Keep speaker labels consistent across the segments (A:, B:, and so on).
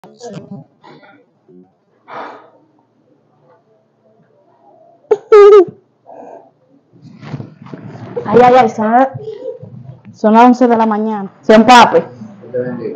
A: Ay, ay, ay, son las 11 de la mañana. Son papi.
B: Te bendiga.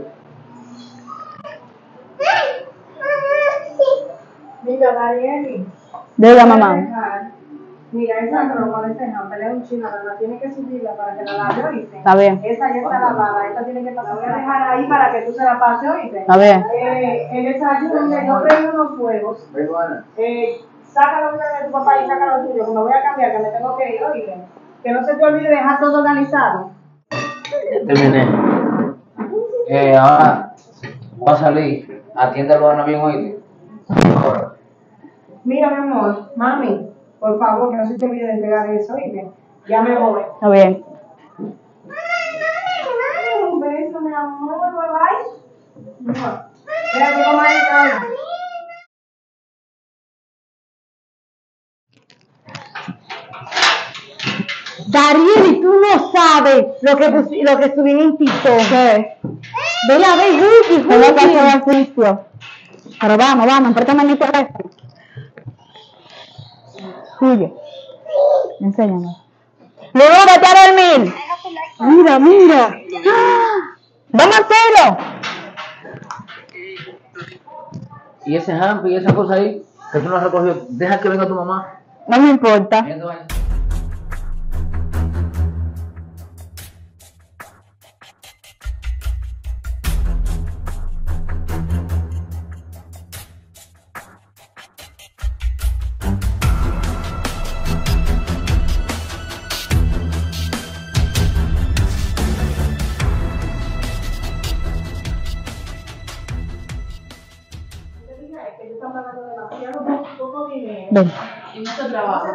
C: Mira, Darieli.
A: Diga, mamá.
C: Mira, esa ropa de ese hamper es un chino, pero tiene que subirla para que la lave, ¿oíste?
A: Está bien.
C: Esa ya está lavada, esta tiene que pasar. Voy a dejar ahí para que tú se la pases, ¿oíste?
A: Está bien.
C: El desayuno, yo traigo unos huevos. Sácalo de tu papá y sácalo tuyo, que me voy a cambiar, que me tengo que ir, ¿oíste? Que no se te olvide dejar todo organizado.
B: Terminé. Ahora voy a salir. Atiende al bueno bien, oíste. Ahora.
C: Mira, mi amor, mami, por favor, que no se te olvide de entregar eso, ¿oíste? Ya me voy.
A: Está bien.
C: Un beso, mi amor, bye bye. Espérate, comadre.
A: Darieli, tú no sabes lo que subí en TikTok. ¿Qué? Ve a ver, Gucci. Tengo que hacer oficio. Pero vamos, préstame mi teléfono. Tuyo. Enséñame. Luego vete a dormir. Mira. ¡Ah! Vamos a hacerlo.
B: Y ese hamper y esa cosa ahí, que tú no has recogido, deja que venga tu mamá.
A: No me importa.
B: Viendo ahí.
A: Ven.
C: Y no te trabajo.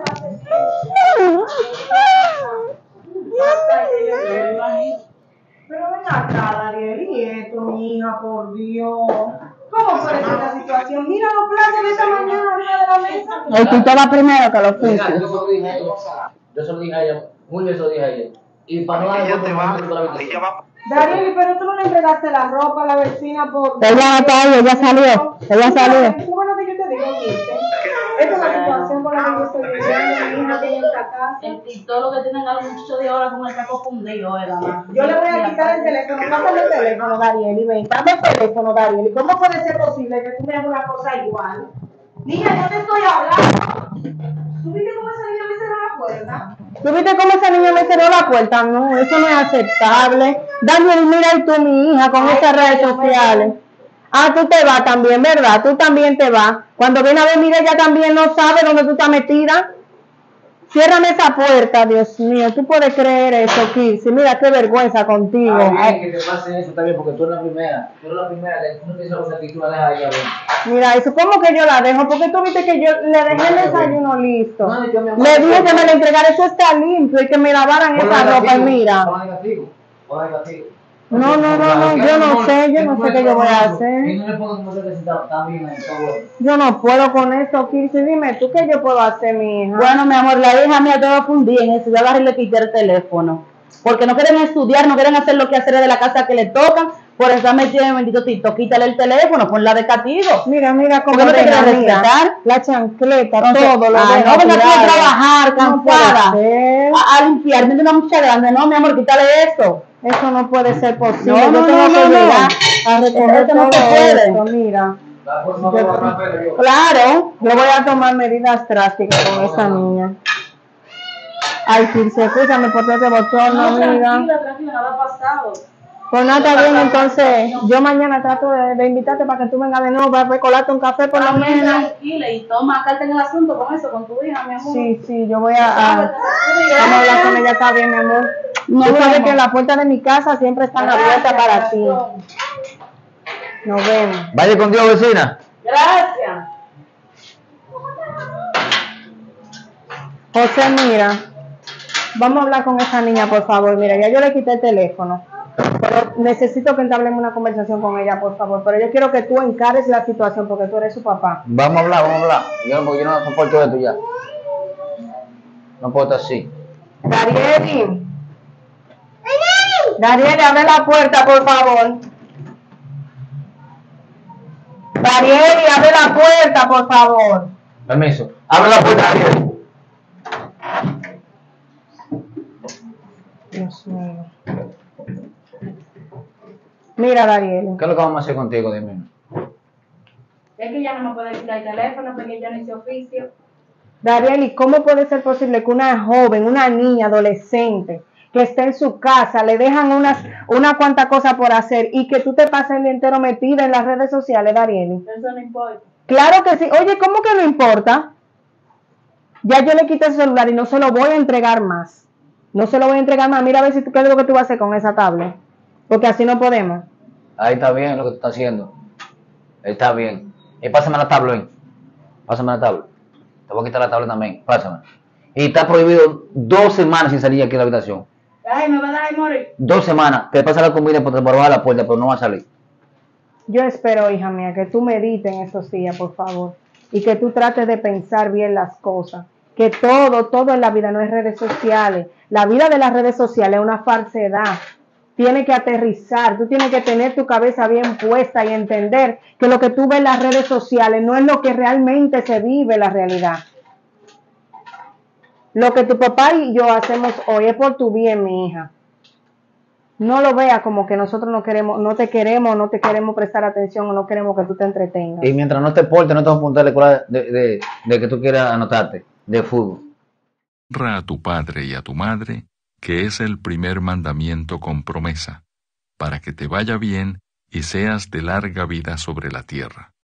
C: Pero ven acá, Dariel, y esto, mi hija, por Dios. ¿Cómo puede ser la situación? Mira los platos de esta mañana arriba de la mesa.
A: El quito va primero que lo
B: Mira,
A: fuiste.
B: yo se lo dije a ella. Yo se lo dije a ella. Muy bien se lo dije a ella. Y para no darle
D: Ella te va,
B: por la habitación.
D: ella va.
C: Dariel, pero tú no le entregaste la ropa a la vecina por...
A: Ella está ahí, ella salió.
C: Tú bueno que yo te digo, ¿viste? Esta es la situación por la que yo estoy viviendo, mi hija tiene esta casa.
E: El TikTok lo que tienen a los muchachos de ahora con el caco fundido, ¿verdad?
C: Yo le voy a quitar el teléfono, pásame el teléfono, Dariel, y ven, dame el teléfono, Dariel. ¿Y cómo puede ser posible que tú me hagas una cosa igual? Niña, yo te estoy hablando. ¿Tú viste cómo esa niña me cerró la puerta?
A: ¿Tú viste cómo esa niña me cerró la puerta? No, eso no es aceptable. Daniel, mira ahí tú, mi hija, con estas redes sociales. Ah, tú te vas también, ¿verdad? Tú también te vas. Cuando viene a ver, mira, ella también no sabe dónde tú estás metida. Ciérrame esa puerta, Dios mío. ¿Tú puedes creer eso, Kirsi? Mira, qué vergüenza contigo.
B: Ay, que te pase eso está bien, porque tú eres la primera. Tú eres la primera, tú no tienes esa actitud, la dejas ahí a ver.
A: Mira, eso, ¿cómo que yo la dejo? Porque tú viste que yo le dejé el desayuno listo.
B: No, ni que mi mamá-
A: Le dije que me la entregara, eso está limpio y que me lavaran esa ropa y mira.
B: Pon negativo.
A: No, yo no sé qué yo voy a hacer.
B: Y no le pongo como se necesita también ahí, todo.
A: Yo no puedo con eso, Kirsi. Dime tú qué yo puedo hacer, mi hija. Bueno, mi amor, la hija mía todo fundí en eso. Yo agarré y le quité el teléfono. Porque no quieren estudiar, no quieren hacer lo que hacer de la casa que le tocan. Por eso me tiene bendito Tito. Quítale el teléfono, ponla de castigo. Mira cómo
E: no te
A: deja
E: quieres
A: respetar. La chancleta,
E: Entonces,
A: todo lo
E: no
A: deja
E: venga aquí a
A: tirado.
E: trabajar,
A: No puede
E: cansada.
A: ser.
E: A limpiar, de una mucha grande. No, mi amor, quítale eso.
A: Eso no puede ser posible.
E: No,
A: Yo tengo que llegar a recoger
E: Eso no
A: todo
E: se puede.
A: esto, mira.
B: La próxima vez voy a hacer yo.
A: Claro, yo voy a tomar medidas drásticas con esa niña. Ay, Kirsi, escúchame por este botón, amiga.
E: Tranquila, nada ha pasado.
A: Pues nada, está bien, entonces yo mañana trato de invitarte para que tú vengas de nuevo para colarte un café por lo menos.
E: Tranquila y toma carta en el asunto con eso, con tu hija, mi amor.
A: Sí, yo voy vamos a hablar con ella, está bien, mi amor. No sabes que las puertas de mi casa siempre están abiertas para ti. Nos vemos.
B: Vaya con Dios, vecina.
E: Gracias.
A: José, mira, vamos a hablar con esa niña, por favor. Mira, ya yo le quité el teléfono, pero necesito que entablemos una conversación con ella, por favor. Pero yo quiero que tú encares la situación porque tú eres su papá.
B: Vamos a hablar. Yo no soporto esto ya. No puedo estar así.
A: Dariel, abre la puerta, por favor. Darieli, abre la puerta, por favor.
B: Permiso. Abre la puerta, Ariel.
A: Dios mío. Mira, Darieli.
B: ¿Qué es lo que vamos a hacer contigo? Dime.
E: Es que ya no me puede quitar el teléfono porque yo no hice oficio.
A: Darieli, ¿cómo puede ser posible que una joven, una niña, adolescente, que esté en su casa, le dejan una cuanta cosa por hacer y que tú te pases el día entero metida en las redes sociales, Darieli?
E: Eso no importa.
A: Claro que sí. Oye, ¿cómo que no importa? Ya yo le quité el celular y no se lo voy a entregar más. No se lo voy a entregar más. Mira a ver si qué es lo que tú vas a hacer con esa tablet. Porque así no podemos.
B: Ahí está bien lo que tú estás haciendo. Está bien. Y pásame la tablet. Pásame la tablet. Te voy a quitar la tablet también. Pásame. Y está prohibido 2 semanas sin salir aquí de la habitación.
E: Ay, me va a dar morir.
B: 2 semanas. Te pasa la comida por bajar la puerta, pero no va a salir.
A: Yo espero, hija mía, que tú medites en estos días, por favor. Y que tú trates de pensar bien las cosas. Que todo en la vida no es redes sociales. La vida de las redes sociales es una falsedad. Tienes que aterrizar, tú tienes que tener tu cabeza bien puesta y entender que lo que tú ves en las redes sociales no es lo que realmente se vive en la realidad. Lo que tu papá y yo hacemos hoy es por tu bien, mi hija. No lo veas como que nosotros no te queremos prestar atención o no queremos que tú te entretengas.
B: Y mientras no te portes, no te vas a apuntar a la escuela de que tú quieras anotarte, de fútbol.
D: Honra a tu padre y a tu madre, que es el primer mandamiento con promesa, para que te vaya bien y seas de larga vida sobre la tierra.